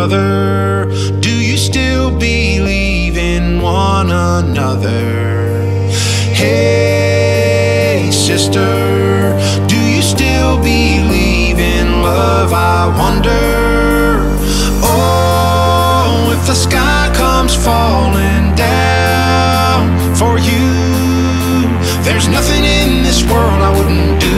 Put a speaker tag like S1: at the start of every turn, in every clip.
S1: brother, do you still believe in one another? Hey, sister, do you still believe in love? I wonder. Oh, if the sky comes falling down for you, there's nothing in this world I wouldn't do.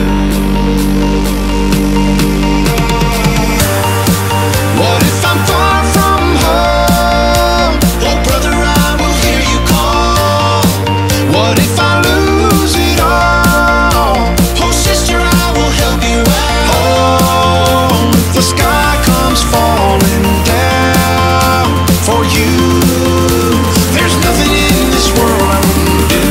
S1: What if I'm far from home? Oh brother, I will hear you call. What if I lose it all? Oh sister, I will help you out. Oh, if the sky comes falling down for you, there's nothing in this world I wouldn't do.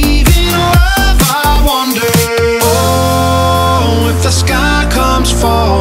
S1: Fall